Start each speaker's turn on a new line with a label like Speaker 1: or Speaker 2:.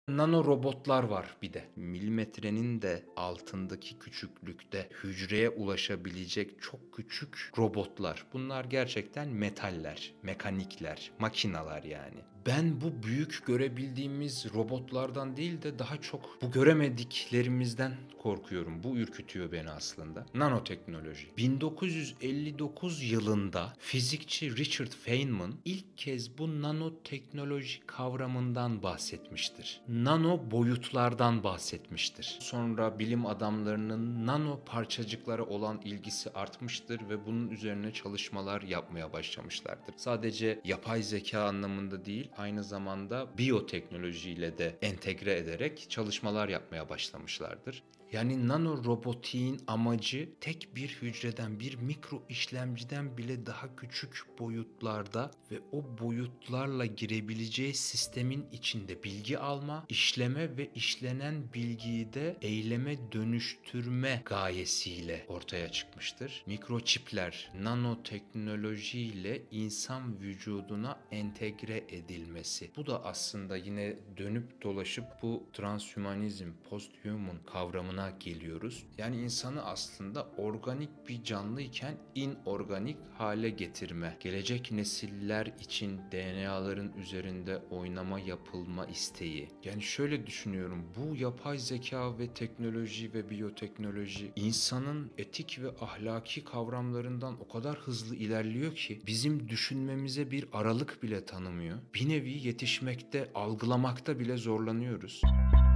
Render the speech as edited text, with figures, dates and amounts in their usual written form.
Speaker 1: Nano robotlar var bir de. Milimetrenin de altındaki küçüklükte hücreye ulaşabilecek çok küçük robotlar. Bunlar gerçekten metaller, mekanikler, makinalar yani. Ben bu büyük görebildiğimiz robotlardan değil de daha çok bu göremediklerimizden korkuyorum. Bu ürkütüyor beni aslında. Nanoteknoloji. 1959 yılında fizikçi Richard Feynman ilk kez bu nanoteknoloji kavramından bahsetmiştir. Nano boyutlardan bahsetmiştir. Sonra bilim adamlarının nano parçacıklara olan ilgisi artmıştır ve bunun üzerine çalışmalar yapmaya başlamışlardır. Sadece yapay zeka anlamında değil, aynı zamanda biyoteknolojiyle de entegre ederek çalışmalar yapmaya başlamışlardır. Yani nano robotiğin amacı tek bir hücreden, bir mikro işlemciden bile daha küçük boyutlarda ve o boyutlarla girebileceği sistemin içinde bilgi alma, işleme ve işlenen bilgiyi de eyleme dönüştürme gayesiyle ortaya çıkmıştır. Mikroçipler, nanoteknolojiyle insan vücuduna entegre edilmesi. Bu da aslında yine dönüp dolaşıp bu transhümanizm, posthuman kavramına geliyoruz. Yani insanı aslında organik bir canlıyken inorganik hale getirme. Gelecek nesiller için DNA'ların üzerinde oynama yapılma isteği. Yani şöyle düşünüyorum. Bu yapay zeka ve teknoloji ve biyoteknoloji insanın etik ve ahlaki kavramlarından o kadar hızlı ilerliyor ki bizim düşünmemize bir aralık bile tanımıyor. Bir nevi yetişmekte, algılamakta bile zorlanıyoruz.